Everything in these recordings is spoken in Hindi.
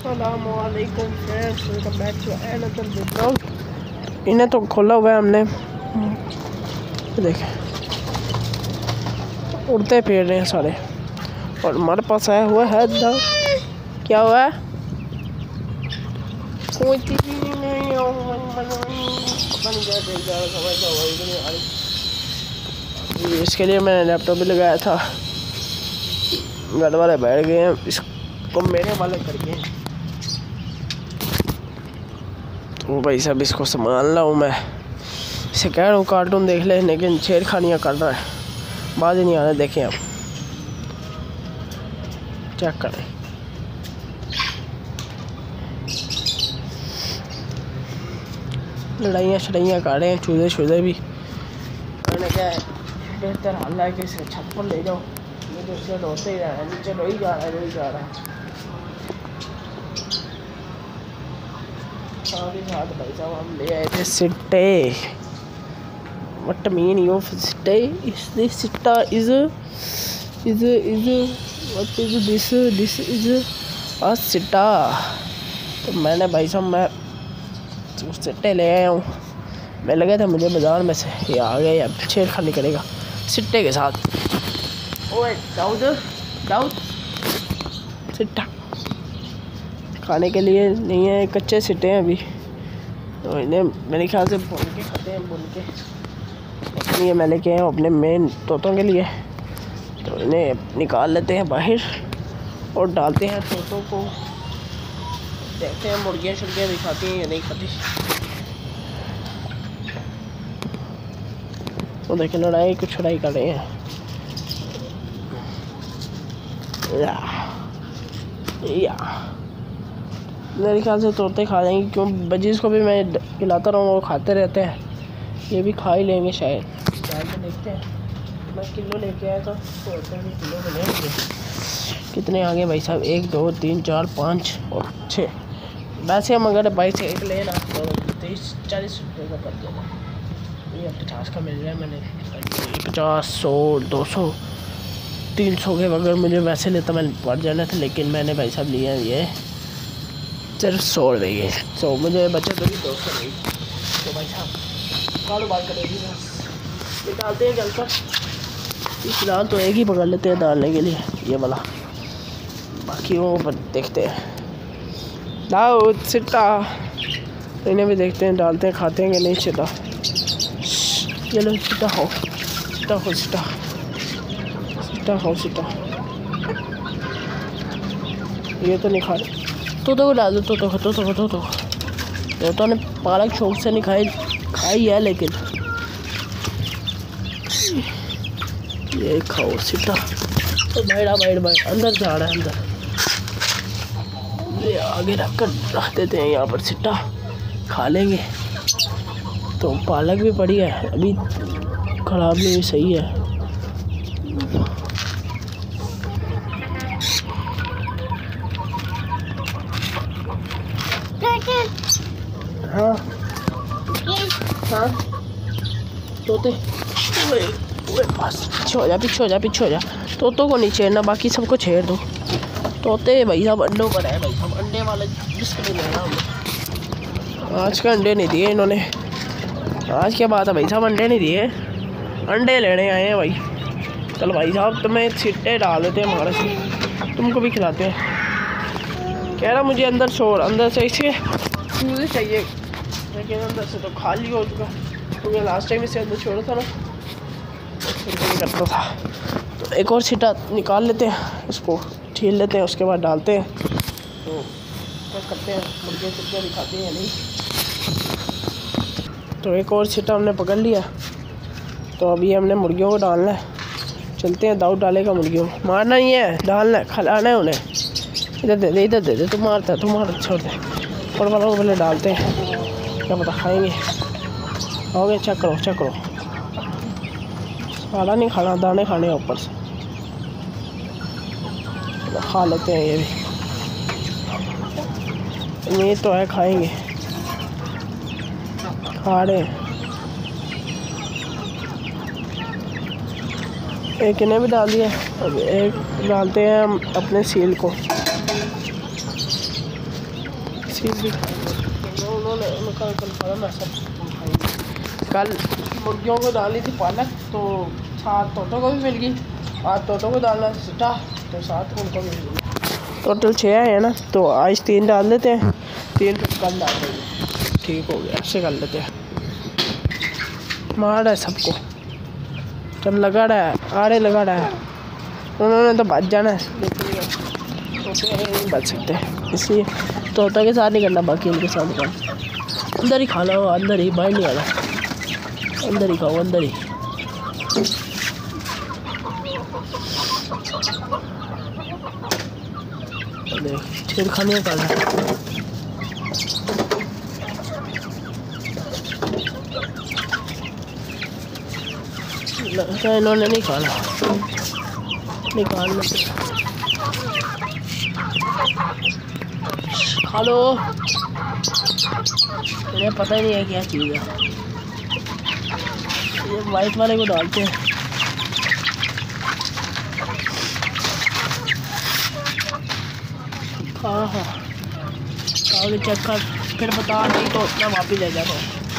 अस्सलामुअलैकुम friends, welcome back to another vlog. इन्हें तो खोला हुआ है हमने, देखें उड़ते फिर रहे हैं सारे। और हमारे पास आया हुआ है दाव। क्या हुआ है? कोई चीज़ नहीं, इसके लिए मैंने लैपटॉप भी लगाया था। घर वाले बैठ गए हैं, इसको मेरे वाले करके। तो भाई साहब इसको संभाल रहा हूँ मैं। इसे कह रहा हूँ कार्टून देख ले, लेकिन छेड़खानियाँ कर रहा है, बात ही नहीं आ रहा। देखें आप, चेक करें। लड़ाइयाँ शड़ाइयाँ कर रहे हैं, चूजे शूजे भी। मैंने क्या है, बेहतर हाल है कि इसे छत पर ले जाओ। ये तो इससे रोते ही रहा है, नीचे रो ही जा रहा है, रो ही जा रहा है। साथ भाई साहब हम ले आए थे सिट्टे। What mean of sitta? Is this sitta is what is this? This is a sitta। तो मैंने भाई साहब मैं सिट्टे ले आया हूँ। मैं लगा था मुझे बाज़ार में से ये आ गया, या छेड़खानी करेगा सिट्टे के साथ। ओए दाऊद दाऊद, सिट्टा खाने के लिए नहीं है, कच्चे सिट्टे हैं अभी। तो इन्हें मेरे ख्याल से भून के खाते हैं, भून के। लेकिन ये मैं लेके आया हूँ अपने मेन तोतों के लिए। तो इन्हें निकाल लेते हैं बाहर और डालते हैं तोतों को। देखते हैं मुर्गियाँ शुर्गियाँ भी खाती हैं या नहीं खाती। तो देखें लड़ाई कुछ लड़ाई कर रहे हैं। या मेरे ख्याल से तोते खा जाएंगे, क्यों बजीज़ को भी मैं खिलाता रहूँ, वो खाते रहते हैं। ये भी खा ही लेंगे शायद। देखते हैं, मैं किलो लेके आया तो तोते भी किलो में लेंगे। कितने आ गए भाई साहब? 1 2 3 4 5 और 6। वैसे हम अगर बाई से एक लेना तो 30-40 रुपये का पड़ जाएगा। ये 50 का मिल रहा है। मैंने 50 100 200 300 के अगर मुझे वैसे लेता मैं पड़ जाना था, लेकिन मैंने भाई साहब लिया ये सिर्फ 100 रुपये के। तो मुझे बचत होगी 200 रुपये। तो भाई साहब कारोबार करेगी, बस निकालते हैं जलकर। फिलहाल तो एक ही पकड़ लेते हैं डालने के लिए, ये वाला। बाकी वो पर देखते हैं। दाऊद सिट्टा, इन्हें भी देखते हैं, डालते हैं, खाते हैं कि नहीं। सिट्टा ये लो, सिट्टा खाओ, सिट्टा खाओ, सिट्टा सिट्टा खाओ, सिट्टा। ये तो नहीं खा रहे। तोतों को डाल दो, तोतों ने पालक शौक से नहीं खाई है, लेकिन ये खाओ सिट्टा। तो बैठ अंदर जा रहा है, अंदर ये आगे रख देते हैं यहाँ पर। सिट्टा खा लेंगे। तो पालक भी पड़ी है, अभी खराब नहीं, सही है। हाँ हाँ तोते, बस पीछे हो जा। तोतों को नहीं छेड़ना, बाकी सबको छेड़ दो। तोते भाई साहब अंडों पर है। भाई साहब अंडे वाले बिस्कुट लेना हमने। आज का अंडे नहीं दिए इन्होंने। आज क्या बात है भाई साहब, अंडे नहीं दिए, अंडे लेने आए हैं भाई। चलो भाई साहब तुम्हें सिट्टे डाल देते हैं हमारे से, तुमको भी खिलाते हैं। कह रहा मुझे अंदर से इसे चूजे चाहिए, लेकिन अंदर से तो खाली हो चुका, क्योंकि लास्ट टाइम इसे अंदर छोड़ा था ना, नहीं करता था। तो एक और सिट्टा निकाल लेते हैं, इसको छील लेते हैं, उसके बाद डालते हैं। तो क्या करते हैं, मुर्गियाँ शुर्गियाँ भी खाती हैं या नहीं। तो एक और सिट्टा हमने पकड़ लिया। तो अभी हमने मुर्गियों को डालना है। चलते हैं, दाऊद डालेगा मुर्गियों को। मारना नहीं है, डालना है, खिलाना है उन्हें। इधर दे दे, तुम मारता, छोड़ दे। और वालों को पहले डालते हैं, क्या पता खाएंगे। हो गया, चेक करो। सारा नहीं खाना, दाने खाने हैं ऊपर से। खा लेते हैं ये भी, ये तो है, खाएंगे, खा रहे हैं। एक इन्हें भी डाल दिया, अब एक डालते हैं हम अपने सील को। सील भी खाएंगे। उन्होंने उनका कन्फर्म है सब खाएंगे। कल मुर्गियों को डाली थी पालक, तो साथ तोतों को भी मिल गई। आज तोतों को डालना सीटा, तो साथ उनको मिल गई। टोटल 6 है ना, तो आज 3 डाल देते हैं, 3 फिर कल डाल देंगे। ठीक हो गया, ऐसे कर लेते हैं। मार रहा है सबको, जब लगा रहा है आड़े लगा रहा है। उन्होंने तो बच जाना है, लेकिन तोते नहीं बच सकते, इसलिए तोता के साथ नहीं करना, बाकी इनके साथ करना। अंदर ही खाना हो, अंदर ही, बाहर नहीं आना, अंदर ही खाओ, अंदर ही। देख छेड़खानी कर रहा है। लगता है इन्होंने नहीं खाना, निकाल लेते खा लो। मुझे पता ही नहीं है क्या चीज़ है। ये वाइट वाले को डालते हैं। हाँ हाँ, आगे चेक कर, फिर बता, नहीं तो मैं वापिस ले जाता हूँ।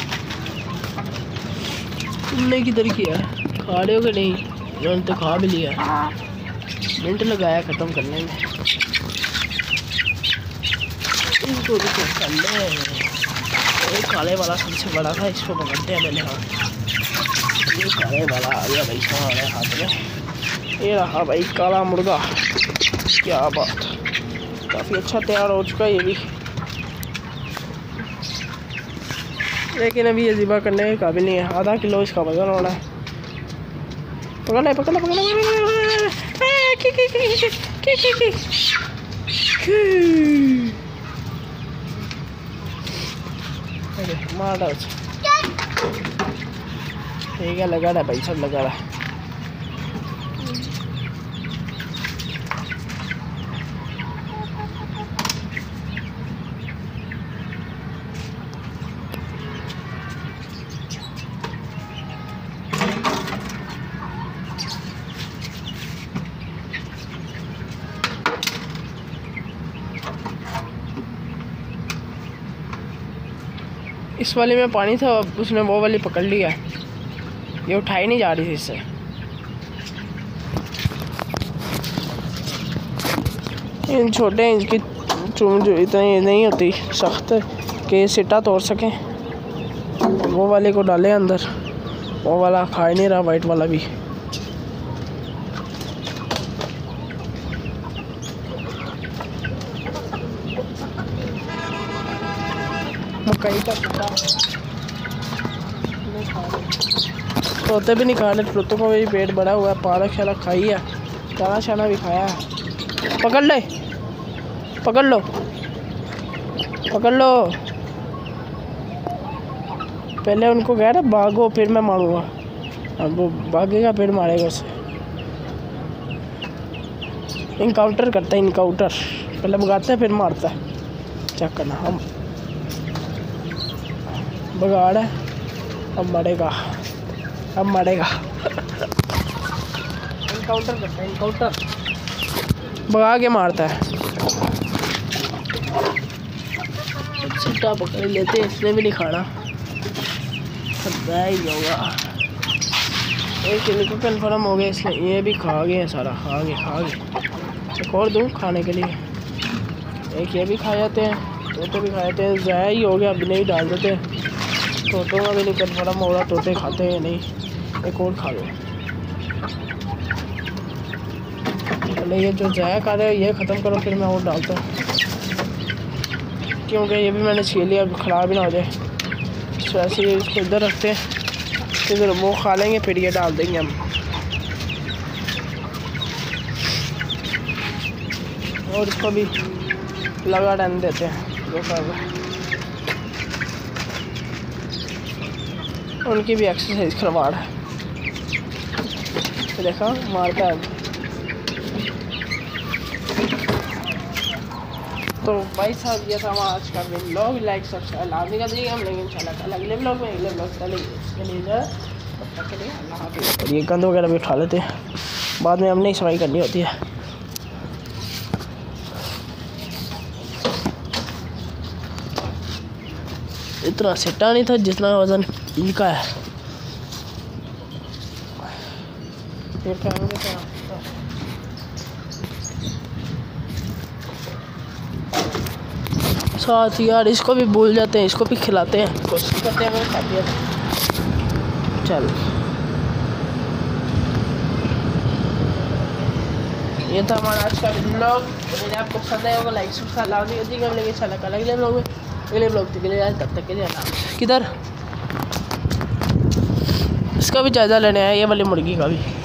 तुमने किधर किया, खा रहे हो कि नहीं? मैंने तो खा भी लिया, मिनट लगाया ख़त्म करने में। इसको भी चेक कर ले। ये काले वाला सबसे बड़ा था, इसको पकड़ते हैं पहले। हाँ, ये काले वाला आ गया भाई हमारे हाथ में। ये रहा भाई काला मुर्गा, क्या बात, काफ़ी अच्छा तैयार हो चुका है ये भी। लेकिन अभी ये ज़िबा करने के काबिल नहीं है। आधा किलो इसका वजन होना है। पकड़ना है, पकड़ना पकड़ना, मार डाल। ठीक है, लगा रहा है भाई, सब लगा रहा है। इस वाले में पानी था, उसने वो वाली पकड़ लिया, ये उठाई नहीं जा रही थी इससे। इन छोटे इनकी चूम जो इतनी नहीं होती सख्त कि सिटा तोड़ सकें। वो वाले को डाले अंदर, वो वाला खा ही नहीं रहा, वाइट वाला भी। मकई का सिटा तोते भी नहीं खा रहे, तोतों का भी पेट बड़ा हुआ है। पालक शालक खाई है, दाना शाना भी खाया है। पकड़ ले, पकड़ लो, पकड़ लो। पहले उनको कह रहा भागो, फिर मैं मारूंगा। अब वो भागेगा फिर मारेगा उसे। इनकाउंटर करता है, इनकाउंटर। पहले भगाता है फिर मारता है। चेक करना, हम बगाड़ है, अब मरेगा, अब मरेगा। इनकाउंटर करता है, इनकाउंटर भगा के मारता है। सीटा पकड़ लेते हैं, इसने भी नहीं खाना, ही होगा। एक इनको कन्फर्म हो गया, इसलिए ये भी खा गए हैं सारा, खा गए। एक और दूँ खाने के लिए, एक ये भी खा जाते हैं, तोते भी खा जाते हैं। ज़ाया ही हो गया, अब नहीं डाल देते हैं। तोतों का भी नहीं कन्फर्म हो रहा, तोते खाते हैं नहीं। एक और खा लो। पहले ये जो ज़ाया खा रहे हैं ये ख़त्म करो, फिर मैं और डालता हूँ, क्योंकि ये भी मैंने छीन लिया, ख़राब ही ना हो जाए। तो ऐसे ही इसको इधर रखते हैं, फिर वो खा लेंगे, फिर ये डाल देंगे हम। और इसको भी लगा रहने देते हैं, जो कर रहा है। उनकी भी एक्सरसाइज करवा रहा है, देखा मारता है। तो भाई साहब ये था हमारा आज का व्लॉग। लाइक सब्सक्राइब लाजमी कर दीजिएगा। हम लेंगे इंशाल्लाह अगले व्लॉग में, अगले व्लॉग चलेंगे। इसके लिए अल्लाह हाफ़िज़। और ये गंद वगैरह भी उठा लेते हैं, बाद में हमने ही सफाई करनी होती है। इतना सिट्टा नहीं था जितना वज़न इनका है। ये खाएंगे तो साथ ही यार इसको भी भूल जाते हैं, इसको भी खिलाते हैं, कोशिश करते हैं अगर खाती है। चल ये था हमारा आज का ब्लॉग। अगर आपको पसंद आया होगा लाइक सब्सक्राइब लाजमी होती है। हम लेंगे इंशाल्लाह कल अगले ब्लॉग में, अगले ब्लॉग के लिए तब तक के लिए किधर इसका भी जायज़ा लेने आया, ये वाली मुर्गी का भी।